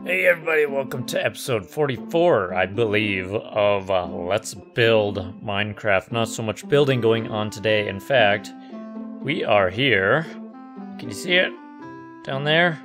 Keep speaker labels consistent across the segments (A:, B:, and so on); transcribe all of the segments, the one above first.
A: Hey everybody, welcome to episode 44, I believe, of Let's Build Minecraft. Not so much building going on today. In fact, we are here. Can you see it? Down there?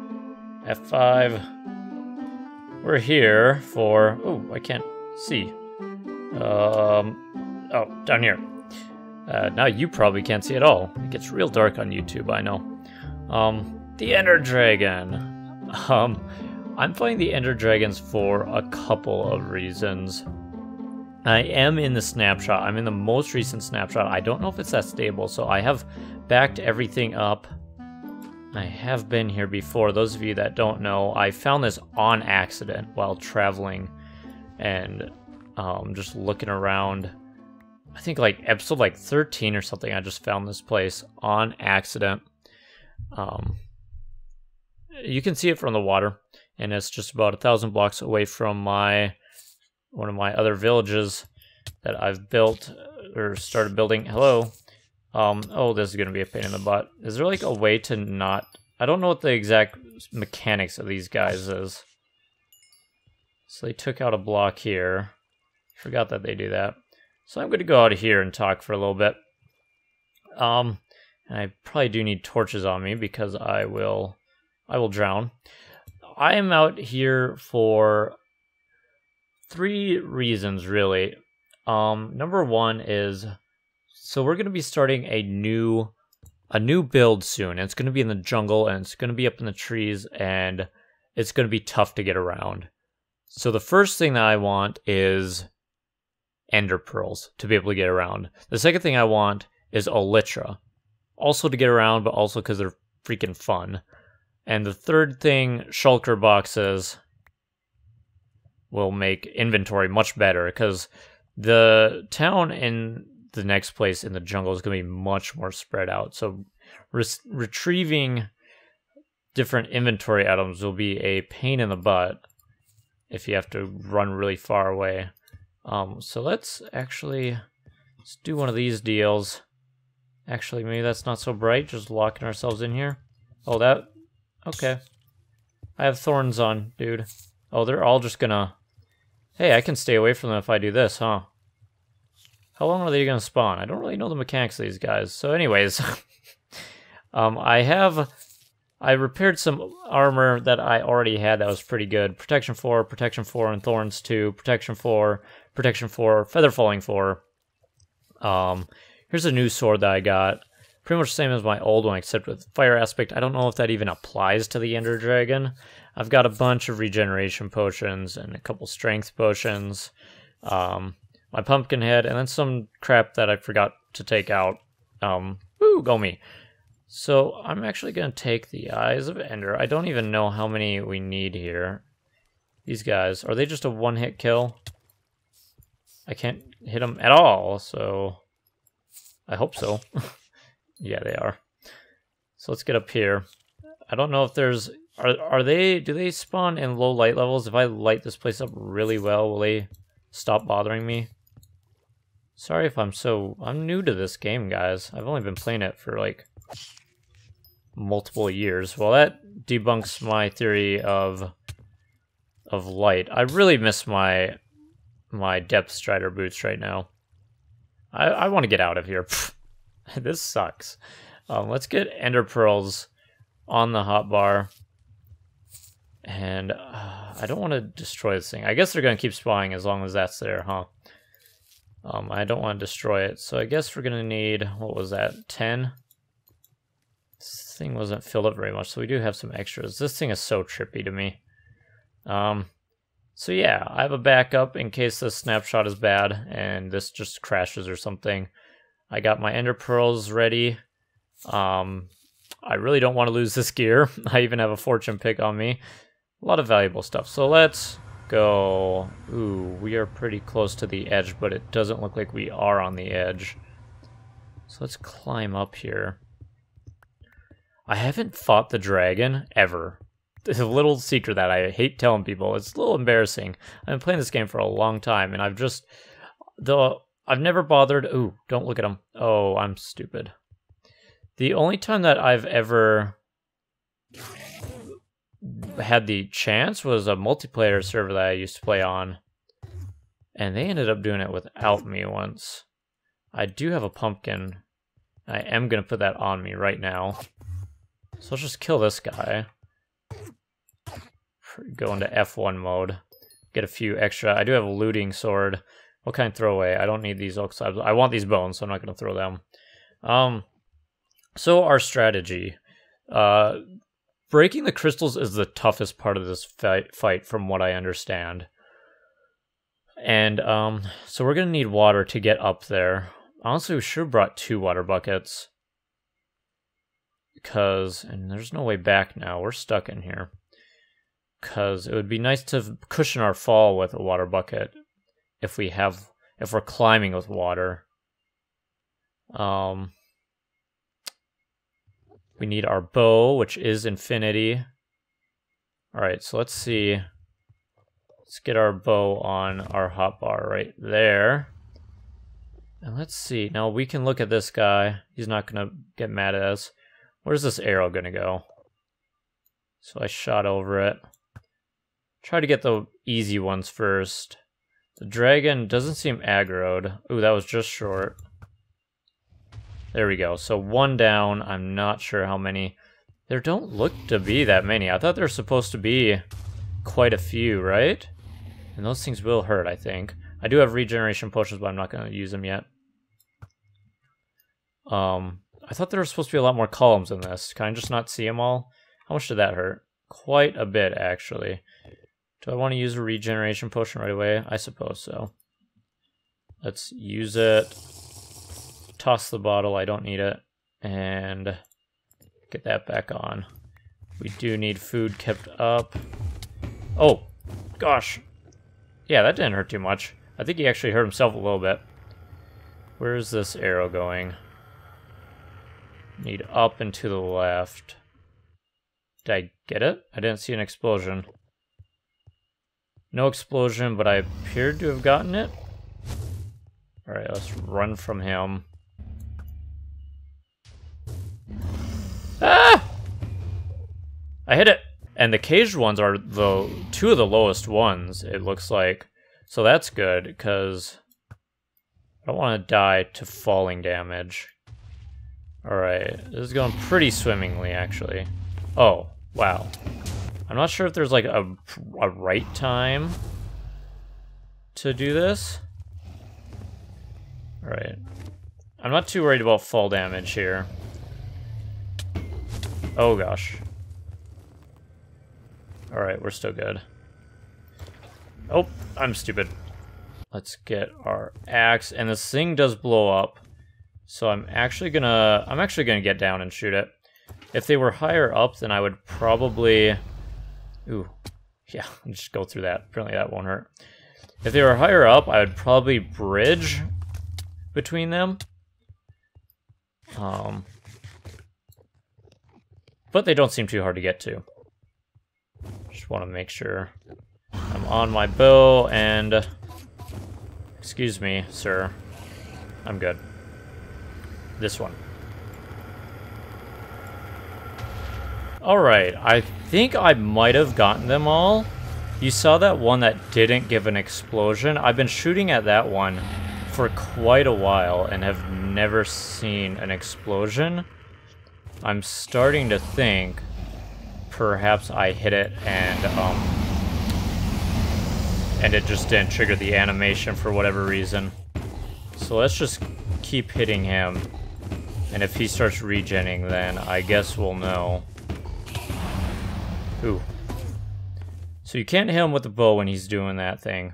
A: F5. We're here for... Oh, I can't see. Oh, down here. Now you probably can't see at all. It gets real dark on YouTube, I know. The Ender Dragon. I'm playing the Ender Dragons for a couple of reasons. I am in the snapshot. I'm in the most recent snapshot. I don't know if it's that stable, so I have backed everything up. I have been here before. Those of you that don't know, I found this on accident while traveling and just looking around. I think like episode 13 or something, I just found this place on accident. You can see it from the water. And it's just about 1,000 blocks away from one of my other villages that I've built or started building. Hello. Oh, this is going to be a pain in the butt. Is there like a way to not... I don't know what the exact mechanics of these guys is. So they took out a block here. Forgot that they do that. So I'm going to go out of here and talk for a little bit. And I probably do need torches on me because I will drown. I am out here for 3 reasons, really. Number one is, so we're going to be starting a new build soon. It's going to be in the jungle, and it's going to be up in the trees, and it's going to be tough to get around. So the first thing that I want is ender pearls to be able to get around. The second thing I want is elytra, also to get around, but also because they're freaking fun. And the third thing, shulker boxes, will make inventory much better because the town in the next place in the jungle is going to be much more spread out. So retrieving different inventory items will be a pain in the butt if you have to run really far away. So let's do one of these deals. Actually, maybe that's not so bright, just locking ourselves in here. Oh, that... Okay. I have thorns on, dude. Oh, they're all just gonna... Hey, I can stay away from them if I do this, huh? How long are they gonna spawn? I don't really know the mechanics of these guys. So anyways, I repaired some armor that I already had that was pretty good. Protection 4, and Thorns 2, Protection 4, Feather Falling 4. Here's a new sword that I got. Pretty much the same as my old one, except with fire aspect. I don't know if that even applies to the Ender Dragon. I've got a bunch of regeneration potions and a couple strength potions. My pumpkin head, and then some crap that I forgot to take out. Woo, go me. So I'm actually going to take the Eyes of Ender. I don't even know how many we need here. These guys, are they just a one-hit kill? I can't hit them at all, so I hope so. Yeah, they are. So let's get up here. I don't know if there's... do they spawn in low light levels? If I light this place up really well, will they stop bothering me? Sorry if I'm new to this game, guys. I've only been playing it for, like, multiple years. Well, that debunks my theory of light. I really miss my Depth Strider boots right now. I want to get out of here. This sucks. Let's get ender pearls on the hotbar. And I don't want to destroy this thing. I guess they're going to keep spawning as long as that's there, huh? I don't want to destroy it. So I guess we're going to need, what was that, 10? This thing wasn't filled up very much, so we do have some extras. This thing is so trippy to me. So yeah, I have a backup in case this snapshot is bad and this just crashes or something. I got my ender pearls ready. I really don't want to lose this gear. I even have a fortune pick on me. A lot of valuable stuff. So let's go. Ooh, we are pretty close to the edge, but it doesn't look like we are on the edge. So let's climb up here. I haven't fought the dragon ever. It's a little secret that I hate telling people. It's a little embarrassing. I've been playing this game for a long time, and I've never bothered... Ooh, don't look at him. Oh, I'm stupid. The only time that I've ever had the chance was a multiplayer server that I used to play on. And they ended up doing it without me once. I do have a pumpkin. I am going to put that on me right now. So let's just kill this guy. Go into F1 mode. Get a few extra. I do have a looting sword. What kind of throwaway? I don't need these oaks. I want these bones, so I'm not going to throw them. So our strategy. Breaking the crystals is the toughest part of this fight from what I understand. And so we're going to need water to get up there. Honestly, we should have brought 2 water buckets. And there's no way back now. We're stuck in here. Because it would be nice to cushion our fall with a water bucket if we're climbing with water. We need our bow, which is infinity. Alright, so let's see. Let's get our bow on our hotbar right there. And let's see. Now we can look at this guy. He's not going to get mad at us. Where's this arrow going to go? So I shot over it. Try to get the easy ones first. The dragon doesn't seem aggroed. Ooh, that was just short. There we go. So 1 down. I'm not sure how many. There don't look to be that many. I thought there were supposed to be quite a few, right? And those things will hurt, I think. I do have regeneration potions, but I'm not going to use them yet. I thought there were supposed to be a lot more columns in this. Can I just not see them all? How much did that hurt? Quite a bit, actually. Do I want to use a regeneration potion right away? I suppose so. Let's use it. Toss the bottle. I don't need it. And get that back on. We do need food kept up. Oh, gosh. Yeah, that didn't hurt too much. I think he actually hurt himself a little bit. Where is this arrow going? Need up and to the left. Did I get it? I didn't see an explosion. No explosion, but I appeared to have gotten it. Alright, let's run from him. Ah! I hit it! And the caged ones are the 2 of the lowest ones, it looks like. So that's good, because I don't want to die to falling damage. Alright, this is going pretty swimmingly, actually. Oh, wow. I'm not sure if there's like a right time to do this. Alright. I'm not too worried about fall damage here. Oh gosh. Alright, we're still good. Oh, I'm stupid. Let's get our axe, and this thing does blow up. So I'm actually gonna get down and shoot it. If they were higher up, then I would probably... Ooh, yeah, I'll just go through that. Apparently that won't hurt. If they were higher up, I would probably bridge between them. But they don't seem too hard to get to. Just want to make sure I'm on my bow, and... Excuse me, sir. I'm good. This one. Alright, I think I might have gotten them all. You saw that one that didn't give an explosion? I've been shooting at that one for quite a while and have never seen an explosion. I'm starting to think perhaps I hit it and it just didn't trigger the animation for whatever reason. So let's just keep hitting him. And if he starts regenning, then I guess we'll know. Ooh. So you can't hit him with the bow when he's doing that thing.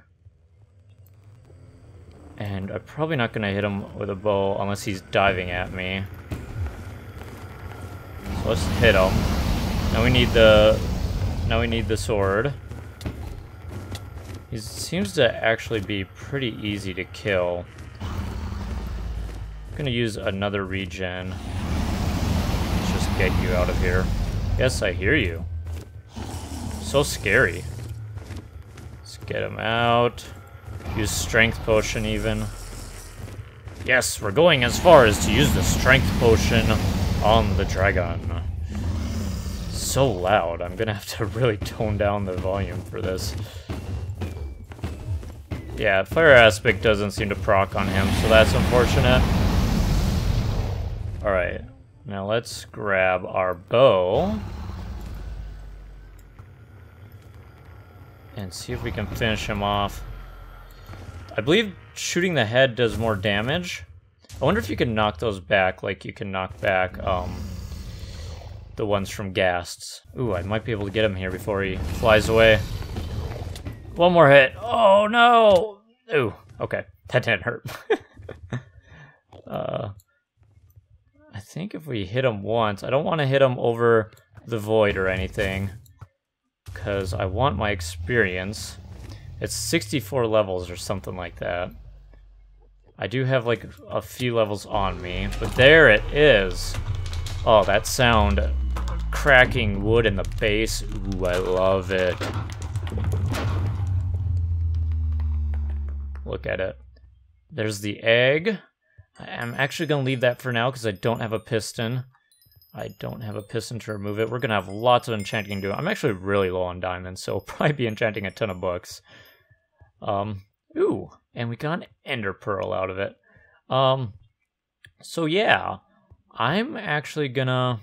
A: And I'm probably not going to hit him with a bow unless he's diving at me. So let's hit him. Now we need the sword. He seems to actually be pretty easy to kill. I'm gonna use another regen. Let's just get you out of here. Yes, I hear you. So scary. Let's get him out. Use strength potion even. Yes, we're going as far as to use the strength potion on the dragon. so loud. I'm gonna have to really tone down the volume for this. Yeah, fire aspect doesn't seem to proc on him, so that's unfortunate. Alright, now let's grab our bow. And see if we can finish him off. I believe shooting the head does more damage. I wonder if you can knock those back like you can knock back the ones from Ghasts. Ooh, I might be able to get him here before he flies away. One more hit. Oh no! Ooh, okay. That didn't hurt. I think if we hit him once, I don't want to hit him over the void or anything, because I want my experience. It's 64 levels or something like that. I do have like a few levels on me, but there it is. Oh, that sound. Cracking wood in the base. Ooh, I love it. Look at it. There's the egg. I'm actually going to leave that for now because I don't have a piston. I don't have a piston to remove it. We're going to have lots of enchanting to do. I'm actually really low on diamonds, so I'll probably be enchanting a ton of books. Ooh, and we got an ender pearl out of it. So yeah, I'm actually gonna...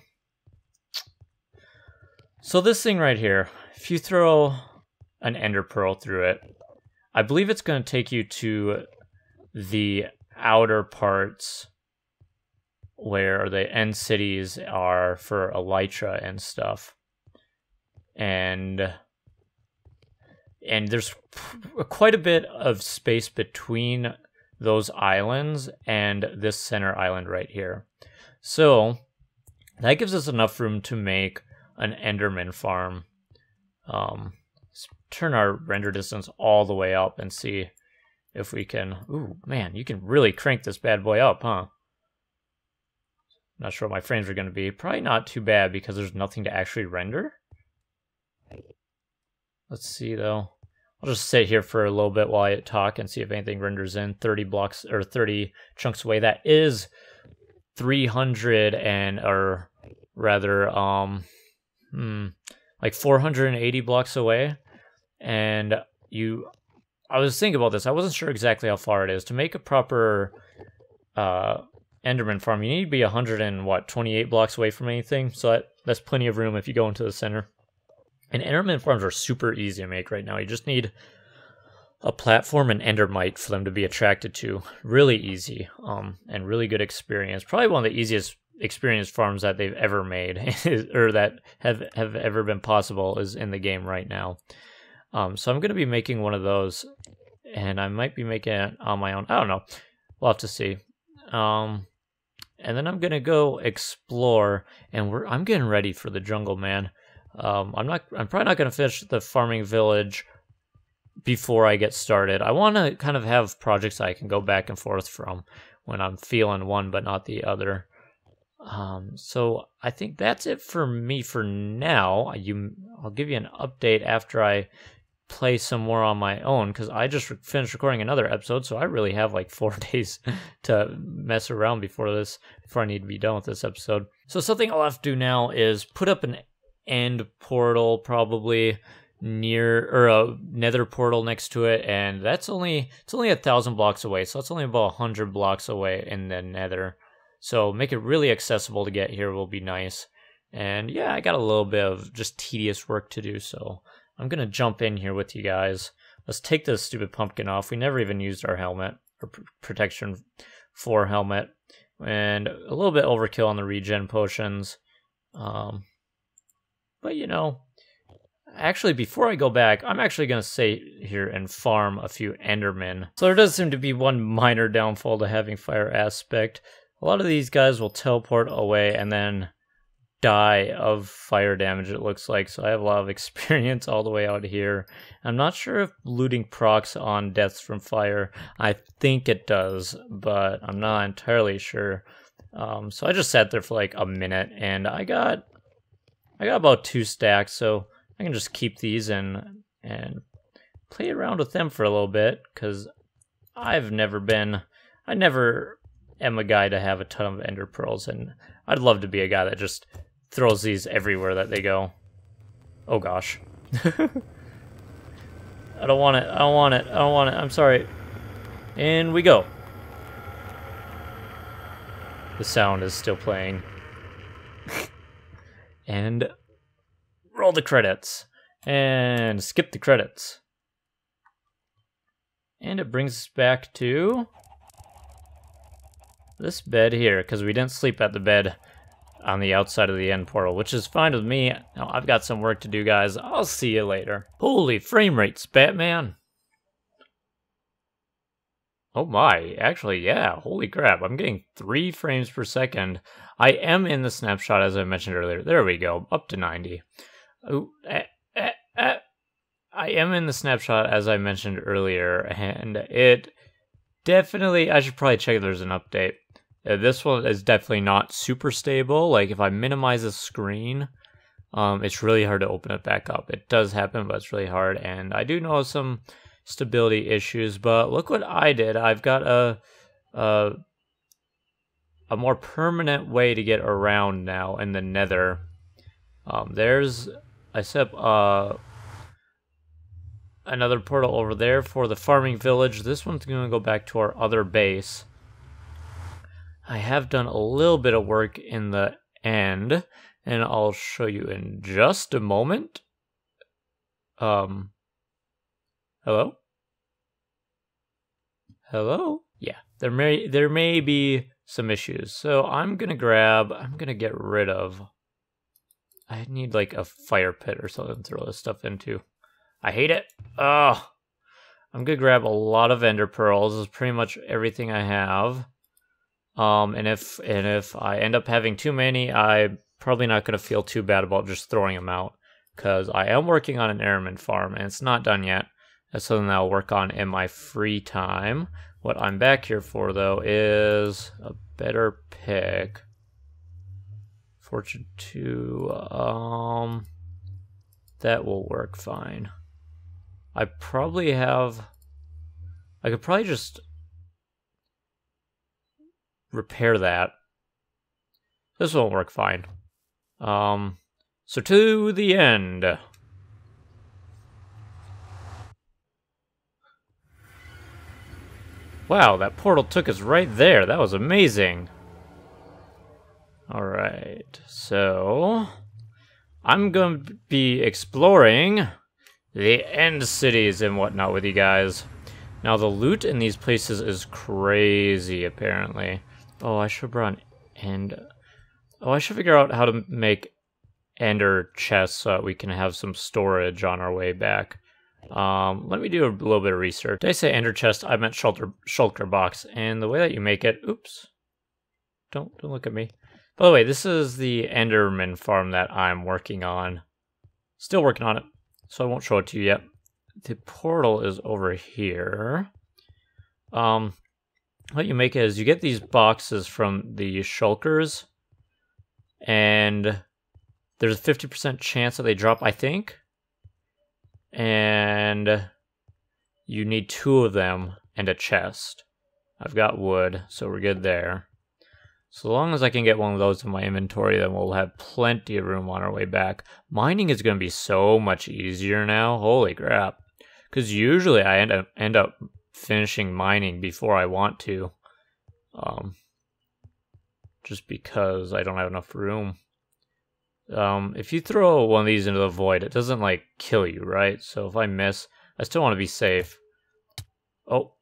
A: So this thing right here, if you throw an ender pearl through it, I believe it's going to take you to the outer parts where the end cities are for elytra and stuff. And there's quite a bit of space between those islands and this center island right here. So that gives us enough room to make an Enderman farm. Let's turn our render distance all the way up and see if we can... Ooh, man, you can really crank this bad boy up, huh? Not sure what my frames are going to be. Probably not too bad because there's nothing to actually render. Let's see, though. I'll just sit here for a little bit while I talk and see if anything renders in. 30 blocks, or 30 chunks away. That is 300 and, or rather, like 480 blocks away. And I was thinking about this. I wasn't sure exactly how far it is. To make a proper Enderman farm, you need to be 128 blocks away from anything. So that's plenty of room if you go into the center. And Enderman farms are super easy to make right now. You just need a platform and Endermite for them to be attracted to. Really easy, and really good experience. Probably one of the easiest experience farms that they've ever made, or that have ever been possible, is in the game right now. So I'm going to be making one of those, and I might be making it on my own. I don't know. We'll have to see. And then I'm going to go explore, and I'm getting ready for the jungle, man. I'm probably not going to finish the farming village before I get started. I want to kind of have projects I can go back and forth from when I'm feeling one but not the other. So I think that's it for me for now. I'll give you an update after I play some more on my own, because I just finished recording another episode, so I really have like 4 days to mess around before I need to be done with this episode. So something I'll have to do now is put up an end portal, probably near, or a nether portal next to it, and it's only 1,000 blocks away, so it's only about 100 blocks away in the nether. So make it really accessible to get here will be nice. And yeah, I got a little bit of just tedious work to do, so I'm gonna jump in here with you guys. Let's take this stupid pumpkin off. We never even used our helmet, or protection 4 helmet, and a little bit overkill on the regen potions. But you know, actually before I go back, I'm actually going to stay here and farm a few Endermen. So there does seem to be one minor downfall to having fire aspect. A lot of these guys will teleport away and then die of fire damage, it looks like. So I have a lot of experience all the way out here. I'm not sure if looting procs on deaths from fire. I think it does, but I'm not entirely sure. So I just sat there for like a minute, and I got about 2 stacks, so I can just keep these and play around with them for a little bit, because I never am a guy to have a ton of ender pearls, and I'd love to be a guy that just throws these everywhere that they go. Oh gosh. I don't want it. I don't want it. I don't want it. I'm sorry. And we go. The sound is still playing. And roll the credits. And skip the credits. And it brings us back to this bed here, because we didn't sleep at the bed on the outside of the end portal, which is fine with me. Now, I've got some work to do, guys. I'll see you later. Holy frame rates, Batman. Oh my, actually, yeah, holy crap. I'm getting 3 frames per second. I am in the snapshot, as I mentioned earlier. There we go, up to 90. Ooh, I am in the snapshot, as I mentioned earlier, and it definitely, I should probably check if there's an update. This one is definitely not super stable. Like, if I minimize the screen, it's really hard to open it back up. It does happen, but it's really hard, and I do know some stability issues, but look what I did. I've got a more permanent way to get around now in the Nether. I set up another portal over there for the farming village. This one's going to go back to our other base. I have done a little bit of work in the end, and I'll show you in just a moment. Hello? Hello? Yeah, there may be some issues. So I'm gonna get rid of, I need like a fire pit or something to throw this stuff into. I hate it. Ugh. I'm gonna grab a lot of ender pearls. This is pretty much everything I have. And if I end up having too many, I'm probably not gonna feel too bad about just throwing them out, because I am working on an airman farm and it's not done yet. That's something that I'll work on in my free time. What I'm back here for, though, is a better pick. Fortune 2, that will work fine. I could probably just repair that. This won't work fine. So to the end. Wow, that portal took us right there. That was amazing. Alright, so I'm going to be exploring the end cities and whatnot with you guys. Now, the loot in these places is crazy, apparently. Oh, I should run I should figure out how to make ender chests so that we can have some storage on our way back. Let me do a little bit of research. Did I say ender chest? I meant shulker box. And the way that you make it, oops. Don't look at me. By the way, this is the enderman farm that I'm working on. Still working on it, so I won't show it to you yet. The portal is over here. What you make is you get these boxes from the shulkers, and there's a 50% chance that they drop, I think. And you need 2 of them and a chest. I've got wood, so we're good there. So long as I can get one of those in my inventory, then we'll have plenty of room on our way back. Mining is going to be so much easier now. Holy crap. Because usually I end up finishing mining before I want to. Just because I don't have enough room. If you throw one of these into the void, it doesn't, like, kill you, right? So if I miss, I still want to be safe. Oh.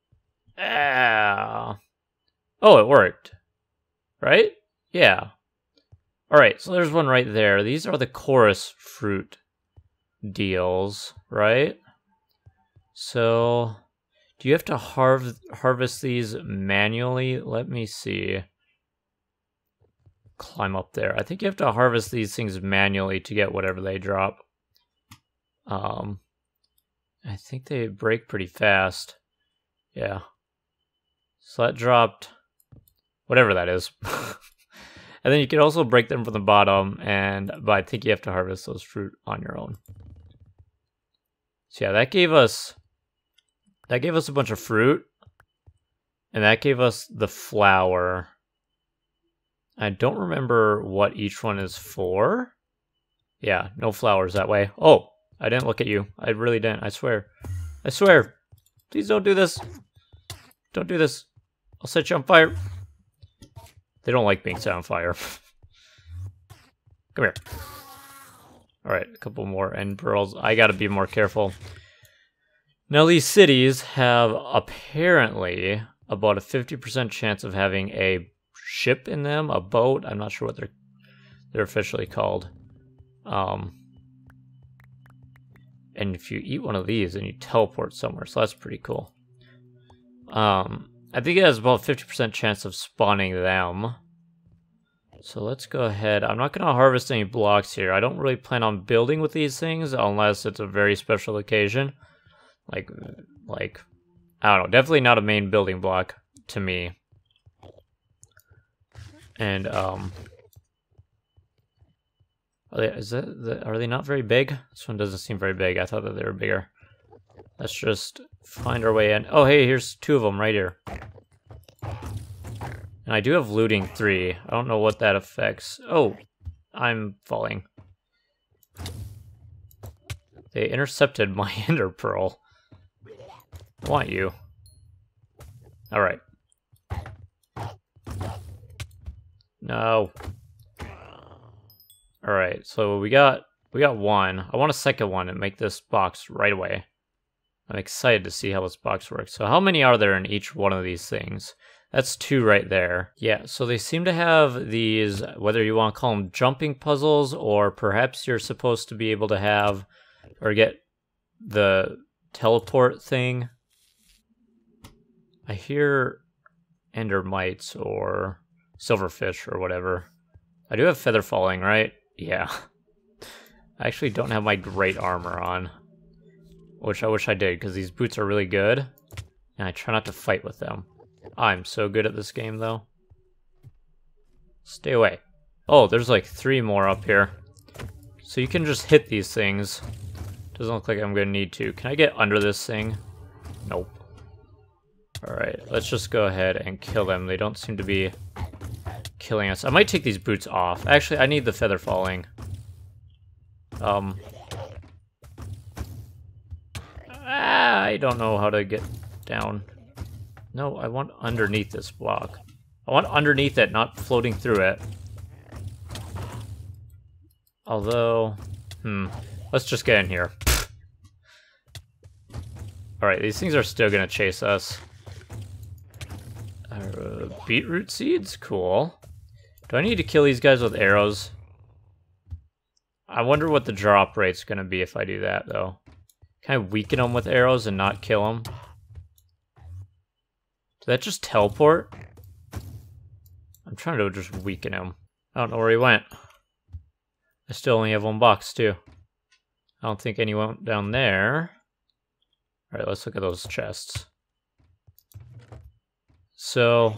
A: Ah. Oh, it worked. Right? Yeah. Alright, so there's one right there. These are the chorus fruit deals, right? So, do you have to harvest these manually? Let me see. Climb up there. I think you have to harvest these things manually to get whatever they drop. I think they break pretty fast. Yeah. So that dropped whatever that is. And then you can also break them from the bottom, but I think you have to harvest those fruit on your own. So yeah, that gave us a bunch of fruit, and that gave us the flour. I don't remember what each one is for. Yeah, no flowers that way. Oh, I didn't look at you. I really didn't. I swear. I swear. Please don't do this. Don't do this. I'll set you on fire. They don't like being set on fire. Come here. Alright, a couple more end pearls. I gotta be more careful. Now, these cities have apparently about a 50% chance of having a ship in them, a boat. I'm not sure what they're officially called. And if you eat one of these, then you teleport somewhere, so that's pretty cool. I think it has about a 50% chance of spawning them. So let's go ahead. I'm not going to harvest any blocks here. I don't really plan on building with these things unless it's a very special occasion. Like, I don't know. Definitely not a main building block to me. And, are they not very big? This one doesn't seem very big. I thought that they were bigger. Let's just find our way in. Oh, hey, here's 2 of them right here. And I do have looting 3. I don't know what that affects. Oh, I'm falling. They intercepted my ender pearl. I want you. Alright. No. Alright, so we got 1. I want a second one and make this box right away. I'm excited to see how this box works. So how many are there in each one of these things? That's 2 right there. Yeah, so they seem to have these, whether you want to call them jumping puzzles, or perhaps you're supposed to be able to have, or get the teleport thing. I hear ender mites or silverfish or whatever. I do have feather falling, right? Yeah. I actually don't have my great armor on, which I wish I did, because these boots are really good, and I try not to fight with them. I'm so good at this game, though. Stay away. Oh, there's like 3 more up here. So you can just hit these things. Doesn't look like I'm gonna need to. Can I get under this thing? Nope. Alright, let's just go ahead and kill them. They don't seem to be killing us. I might take these boots off. Actually, I need the feather falling. I don't know how to get down. No, I want underneath this block. I want underneath it, not floating through it. Although, let's just get in here. Alright, these things are still gonna chase us. Beetroot seeds? Cool. Do I need to kill these guys with arrows? I wonder what the drop rate's gonna be if I do that, though. Can I weaken them with arrows and not kill them? Did that just teleport? I'm trying to just weaken him. I don't know where he went. I still only have 1 box, too. I don't think anyone down there. Alright, let's look at those chests. So,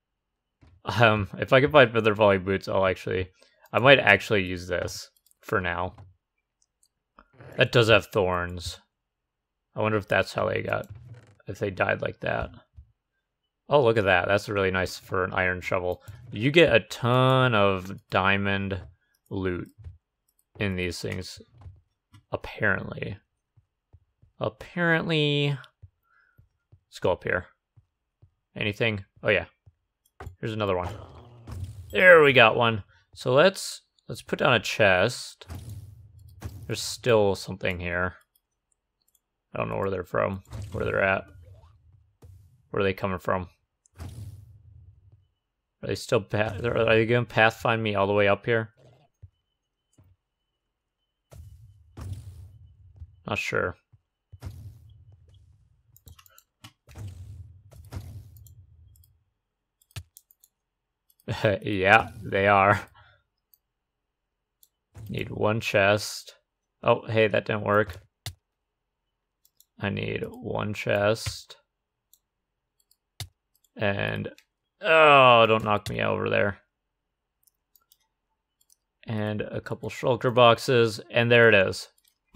A: if I can find feather falling boots, I might actually use this for now. That does have thorns. I wonder if that's how if they died like that. Oh, look at that. That's really nice for an iron shovel. You get a ton of diamond loot in these things, apparently. Let's go up here. Anything? Oh, yeah. Here's another one. There, we got one. So let's put down a chest. There's still something here. I don't know where they're from, where they're at. Where are they coming from? Are they still are they going to pathfind me all the way up here? Not sure. Yeah, they are. Need 1 chest. Oh, hey, that didn't work. I need 1 chest. And, oh, don't knock me over there. And a couple shulker boxes, and there it is.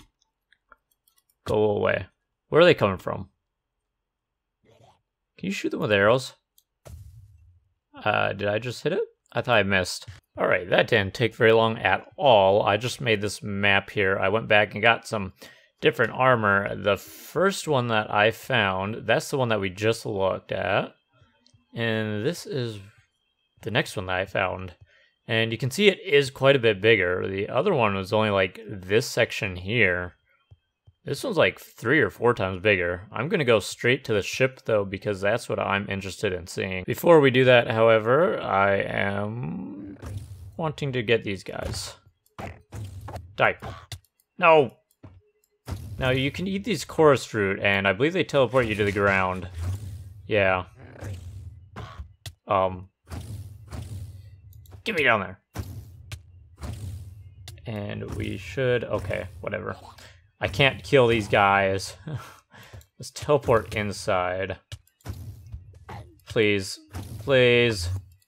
A: Go away. Where are they coming from? Can you shoot them with arrows? Did I just hit it? I thought I missed. Alright, that didn't take very long at all. I just made this map here. I went back and got some different armor. The first one that I found, that's the one that we just looked at. And this is the next one that I found. And you can see it is quite a bit bigger. The other one was only like this section here. This one's like 3 or 4 times bigger. I'm going to go straight to the ship, though, because that's what I'm interested in seeing. Before we do that, however, I am wanting to get these guys. Die. No! Now, you can eat these chorus fruit, and I believe they teleport you to the ground. Yeah. Get me down there. And we should... Okay, whatever. I can't kill these guys. Let's teleport inside. Please. Please.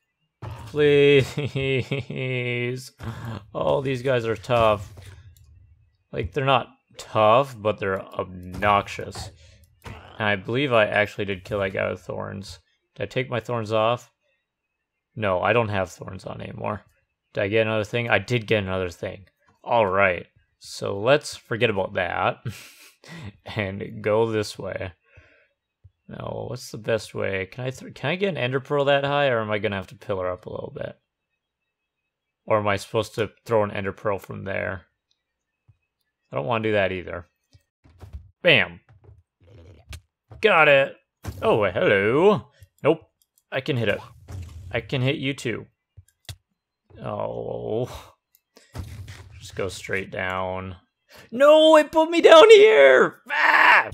A: Please. Oh, these guys are tough. Like, they're not tough, but they're obnoxious. And I believe I actually did kill that guy with thorns. Did I take my thorns off? No, I don't have thorns on anymore. Did I get another thing? I did get another thing. Alright. So let's forget about that and go this way. Now, what's the best way? Can I get an ender pearl that high, or am I gonna have to pillar up a little bit? Or am I supposed to throw an ender pearl from there? I don't want to do that either. Bam! Got it! Oh, hello! Nope, I can hit it. I can hit you too. Oh... Just go straight down. No, it put me down here! Ah!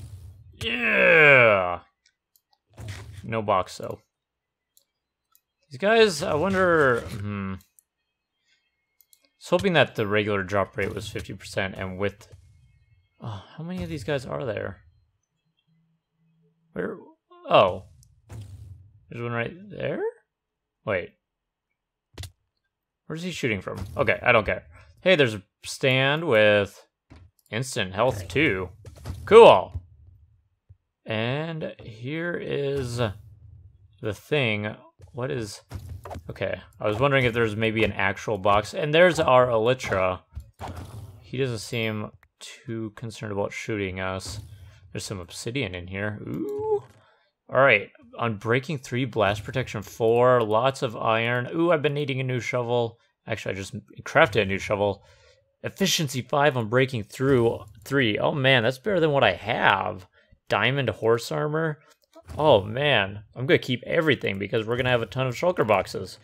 A: Yeah! No box, though. These guys, I wonder... I was hoping that the regular drop rate was 50%, and with... Oh, how many of these guys are there? Where... Oh. There's one right there? Wait. Where's he shooting from? Okay, I don't care. Hey, there's a stand with instant health too. Cool. And here is the thing. What is... Okay, I was wondering if there's maybe an actual box. And there's our Elytra. He doesn't seem too concerned about shooting us. There's some obsidian in here. Ooh. Alright, Unbreaking 3, Blast Protection 4, lots of iron. Ooh, I've been needing a new shovel. Actually, I just crafted a new shovel. Efficiency 5 on breaking through 3. Oh man, that's better than what I have. Diamond horse armor. Oh man, I'm gonna keep everything because we're gonna have a ton of shulker boxes.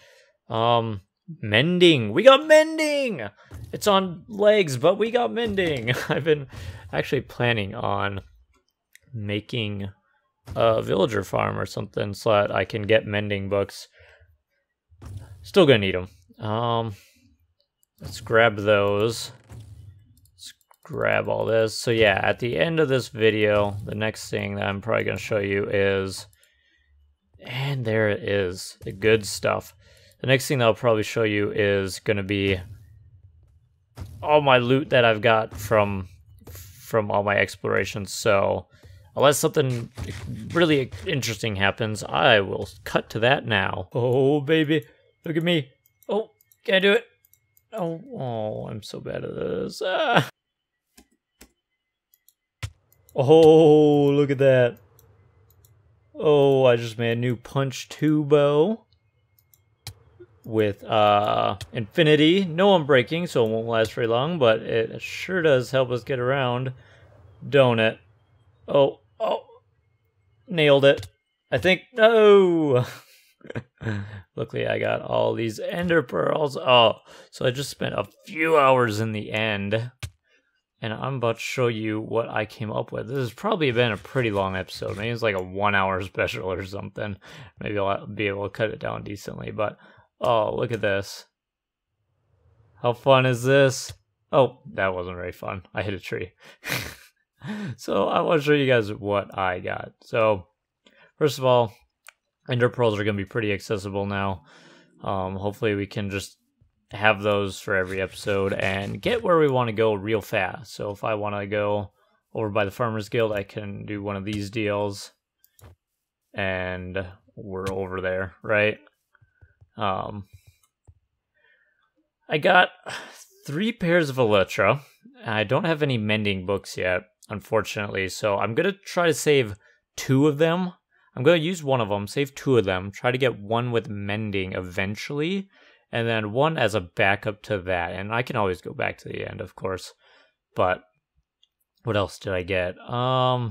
A: Mending. We got mending! It's on legs, but we got mending. I've been actually planning on making a villager farm or something so that I can get mending books. Still gonna need them. Let's grab those. Let's grab all this. So yeah, at the end of this video, the next thing that I'm probably going to show you is... And there it is. The good stuff. The next thing that I'll probably show you is going to be all my loot that I've got from all my explorations. So unless something really interesting happens, I will cut to that now. Oh, baby. Look at me. Oh, can I do it? Oh, I'm so bad at this. Ah. Oh, look at that. Oh, I just made a new punch 2 bow with infinity. No unbreaking, so it won't last very long, but it sure does help us get around, don't it? Oh, nailed it. I think, no. Luckily, I got all these ender pearls. Oh, so I just spent a few hours in the end. And I'm about to show you what I came up with. This has probably been a pretty long episode. Maybe it's like a 1-hour special or something. Maybe I'll be able to cut it down decently. But, oh, look at this. How fun is this? Oh, that wasn't very fun. I hit a tree. So I want to show you guys what I got. So, first of all, ender pearls are going to be pretty accessible now. Hopefully we can just have those for every episode and get where we want to go real fast. So if I want to go over by the Farmers Guild, I can do one of these deals and we're over there, right? I got 3 pairs of Elytra. I don't have any mending books yet, unfortunately, so I'm going to try to save 2 of them. I'm going to use one of them, save 2 of them, try to get one with mending eventually, and then one as a backup to that. And I can always go back to the end, of course. But what else did I get? Well,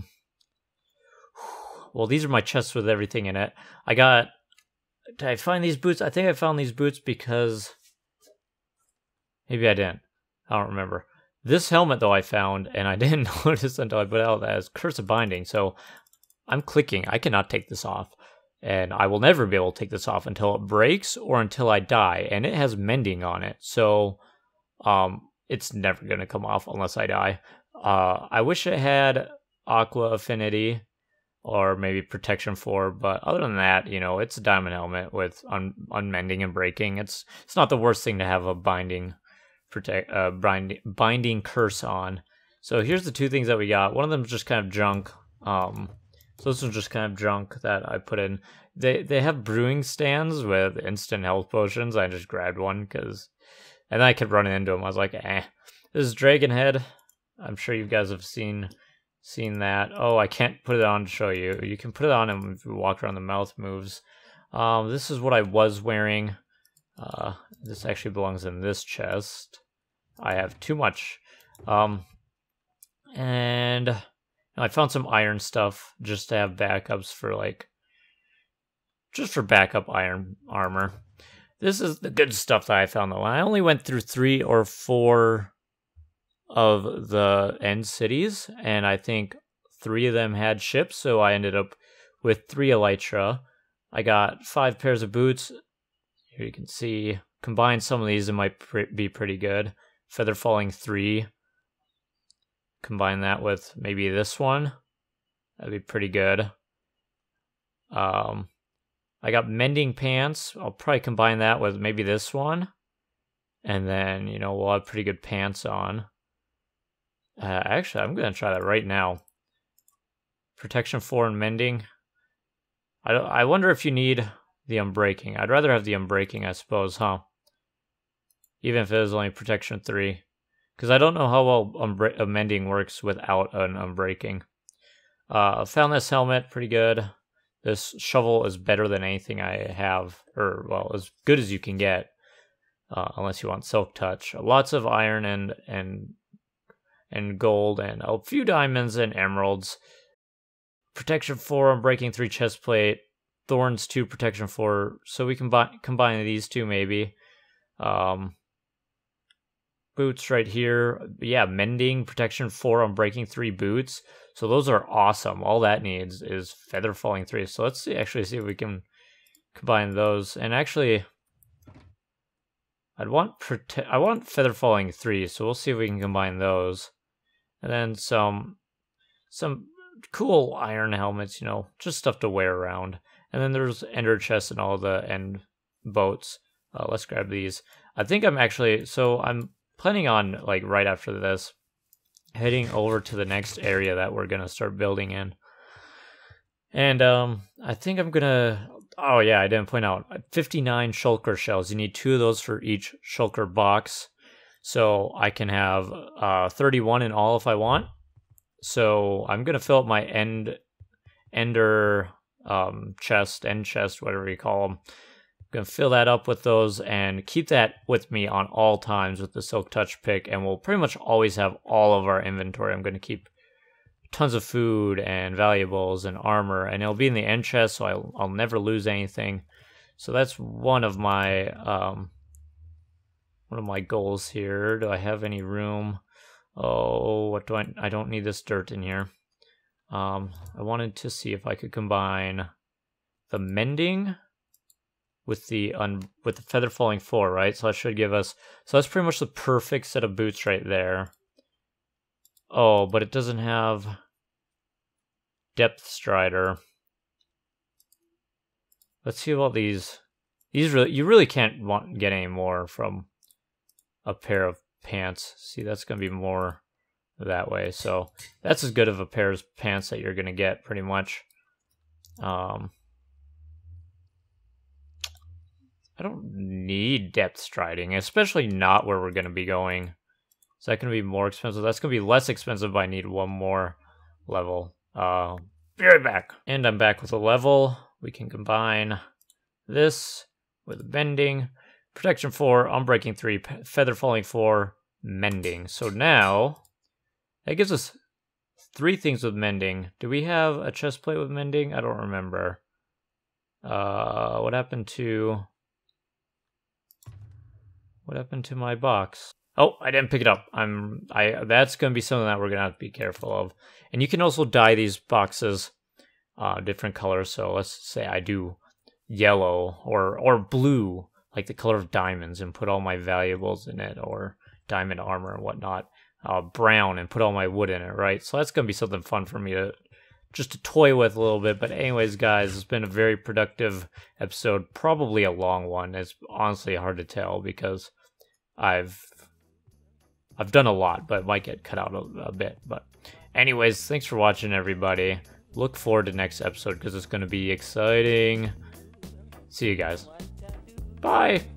A: these are my chests with everything in it. Did I find these boots? I think I found these boots because maybe I didn't. I don't remember. This helmet, though, I found, and I didn't notice until I put out that as Curse of Binding. So I'm clicking. I cannot take this off. And I will never be able to take this off until it breaks or until I die. And it has mending on it. So it's never going to come off unless I die. I wish it had Aqua Affinity or maybe Protection 4. But other than that, you know, it's a diamond helmet with unmending and breaking. It's not the worst thing to have a binding curse on. So here's the 2 things that we got. One of them is just kind of junk. So this was just kind of junk that I put in. They have brewing stands with instant health potions. I just grabbed one and then I kept running into them. I was like, This is Dragon Head. I'm sure you guys have seen that. Oh, I can't put it on to show you. You can put it on and if you walk around, the mouth moves. This is what I was wearing. This actually belongs in this chest. I have too much. And I found some iron stuff just to have backups for just for backup iron armor. This is the good stuff that I found though. I only went through 3 or 4 of the end cities, and I think 3 of them had ships, so I ended up with 3 elytra. I got 5 pairs of boots. Here you can see, combine some of these, it might be pretty good. Feather Falling 3. Combine that with maybe this one. That'd be pretty good. I got Mending Pants. I'll probably combine that with maybe this one. And then, you know, we'll have pretty good pants on. Actually, I'm going to try that right now. Protection 4 and Mending. I wonder if you need the Unbreaking. I'd rather have the Unbreaking, I suppose, huh? Even if it is only Protection 3. Because I don't know how well Mending works without an Unbreaking. Found this helmet, pretty good. This shovel is better than anything I have. Or, well, as good as you can get. Unless you want Silk Touch. Lots of iron and gold and a few diamonds and emeralds. Protection 4, Unbreaking 3 chest plate. Thorns 2, Protection 4. So we can combine these 2 maybe. Boots right here. Yeah, Mending, Protection 4, Unbreaking 3 boots. So those are awesome. All that needs is Feather Falling 3. So let's see if we can combine those. And actually, I want Feather Falling 3, so we'll see if we can combine those. And then some cool iron helmets, you know, just stuff to wear around. And then there's ender chests and all the end boats. Let's grab these. I think I'm planning on, like, right after this, heading over to the next area that we're going to start building in. And I think I'm going to... Oh, yeah, I didn't point out. 59 shulker shells. You need 2 of those for each shulker box. So I can have 31 in all if I want. So I'm going to fill up my end chest, whatever you call them. I'm going to fill that up with those and keep that with me on all times with the Silk Touch pick. And we'll pretty much always have all of our inventory. I'm going to keep tons of food and valuables and armor. And it'll be in the end chest, so I'll never lose anything. So that's one of my goals here. Do I have any room? Oh, I don't need this dirt in here. I wanted to see if I could combine the Mending with the Feather Falling 4, right? So that should give us... So that's pretty much the perfect set of boots right there. Oh, but it doesn't have Depth Strider. Let's see about these. You really can't get any more from a pair of pants. See, that's going to be more that way. So that's as good of a pair of pants that you're going to get, pretty much. I don't need depth striding, especially not where we're going to be going. Is that going to be more expensive? That's going to be less expensive, but I need one more level. Be right back. And I'm back with a level. We can combine this with bending. Protection 4, unbreaking 3, feather falling 4, mending. So now, that gives us 3 things with mending. Do we have a chest plate with mending? I don't remember. What happened to my box? Oh, I didn't pick it up. That's gonna be something that we're gonna have to be careful of. And you can also dye these boxes different colors. So let's say I do yellow or blue, like the color of diamonds, and put all my valuables in it, or diamond armor and whatnot. Brown and put all my wood in it, right? So that's gonna be something fun for me to toy with a little bit. But anyways, guys, it's been a very productive episode, probably a long one. It's honestly hard to tell because I've done a lot, but it might get cut out a bit. But anyways, thanks for watching, everybody. Look forward to next episode because it's going to be exciting. See you guys. Bye.